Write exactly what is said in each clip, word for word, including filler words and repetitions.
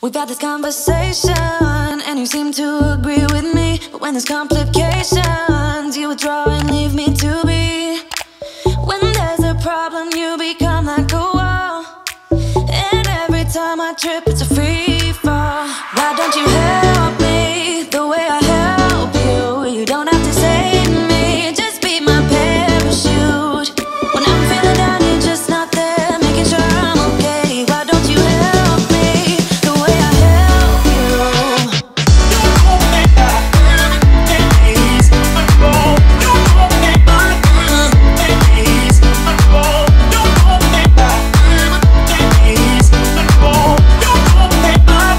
We've had this conversation and you seem to agree with me, but when there's complications, you withdraw and leave me to be. When there's a problem, you become like a wall, and every time I trip, it's a free fall. Why don't you help me the way I help you? You don't have to save me, just be my parachute. When I'm feeling down, you're just not there, making sure I'm okay. Why don't you help me the way I help you? Don't hold me back, please. Don't hold me back, please. Don't hold me back, please. Don't hold me back,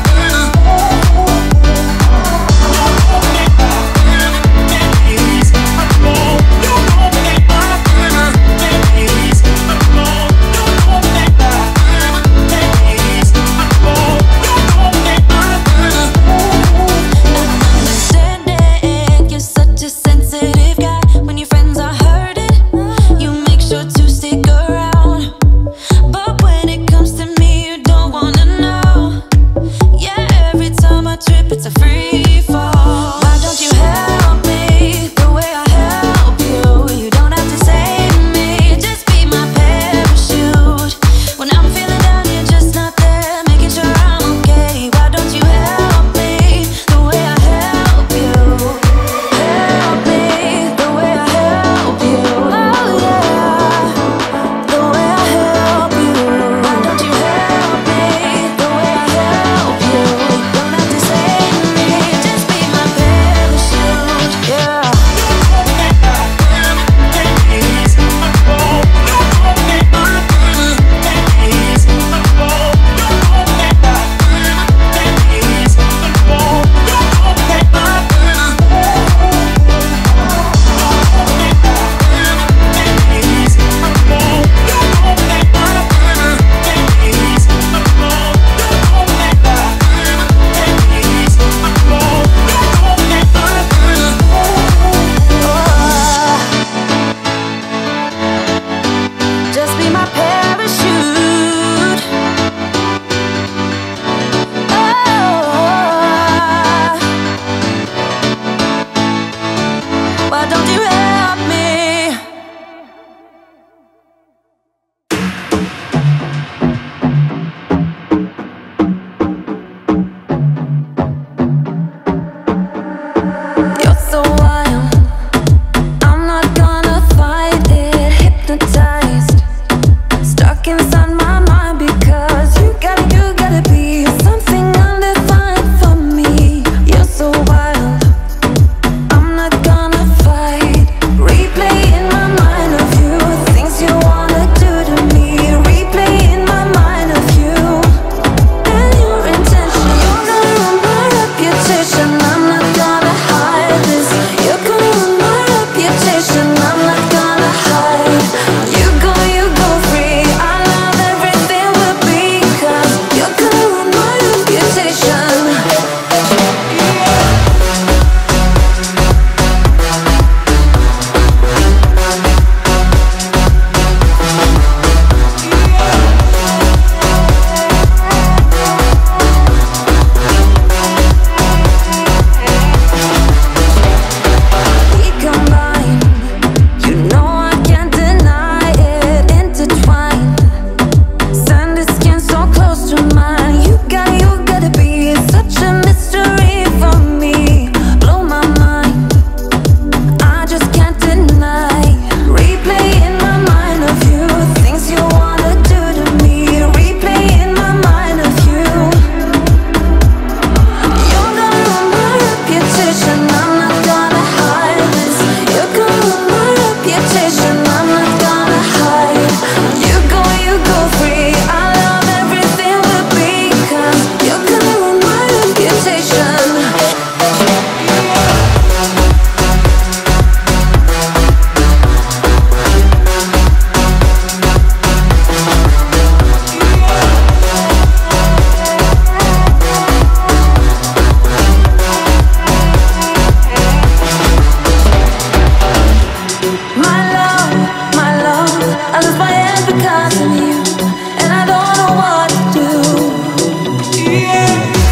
it's a free fall. Why don't you help me the way I help you? You don't have to save me, just be my parachute. When I'm feeling down, you're just not there, making sure I'm okay. Why don't you help me the way I help you? Help me the way I help you. Oh yeah, the way I help you. Why don't you help me the way I help you? Don't have to save me, just be my parachute, yeah. Just be my parachute. Oh, why don't you help me? You're so wild, I'm not gonna fight it. Hypnotized, stuck inside my mind because you gotta, you gotta be something undefined for me. You're so wild, I'm not gonna fight. Replay in my mind of you, things you wanna do to me. Replay in my mind of you and your intention. You're gonna ruin my reputation, I'm not gonna hide this. You're gonna ruin my reputation, I'm not gonna hide. You go, you go free, I love everything will be, cause you're gonna ruin my reputation. We combine, you know I can't deny it. Intertwined, sand is skin so close to mine. You got, you gotta be such a mystery for me. Blow my mind, I just can't deny. Replay in my mind of you, things you wanna do to me. Replay in my mind of you. You're gonna ruin my reputation, I'm not gonna hide this. You're gonna ruin my reputation, I'm not gonna hide. You go, you go free, I love everything will be, cause you're gonna ruin my reputation. My love, my love, I lose my head because of you, and I don't know what to do. Yeah.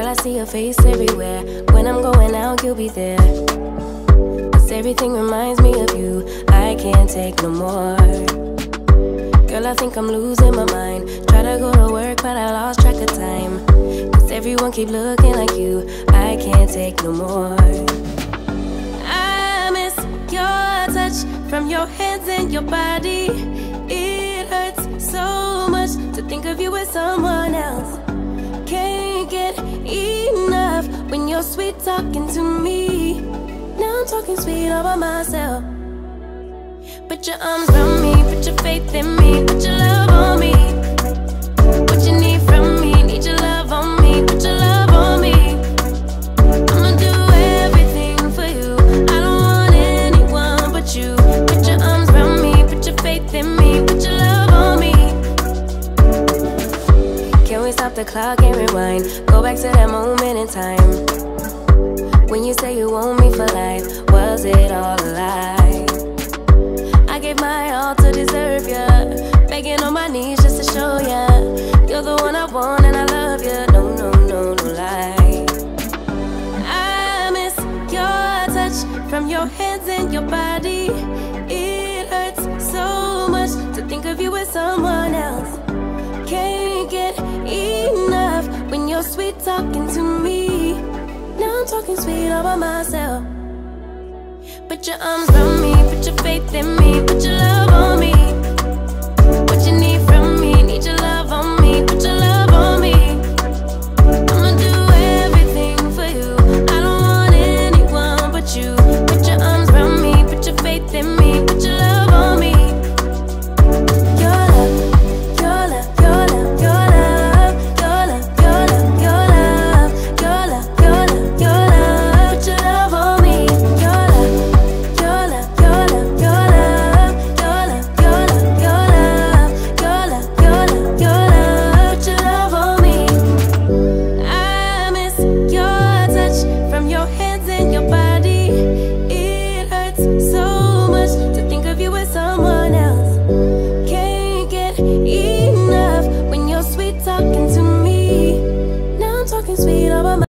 I see your face everywhere. When I'm going out, you'll be there. Cause everything reminds me of you. I can't take no more. Girl, I think I'm losing my mind. Try to go to work, but I lost track of time. Cause everyone keep looking like you. I can't take no more. I miss your touch from your hands and your body. It hurts so much to think of you with someone else. Can't get enough when you're sweet talking to me. Now I'm talking sweet all by myself. Put your arms around me, put your faith in me, put your love on me. What you need from me, need your love on me, put your love on me. I'ma do everything for you. I don't want anyone but you. Put your arms around me, put your faith in me, put your love on me. Can we stop the clock and rewind? Go back to that moment in time when you say you want me for life. Was it all a lie? I gave my all to deserve ya, begging on my knees just to show ya you're the one I want and I love ya. No, no, no, no lie. I miss your touch from your hands and your body. It hurts so much to think of you with someone else. Can't get enough when you're sweet talking to me. Now I'm talking sweet all by myself. Put your arms around me, put your faith in me, put your love on me.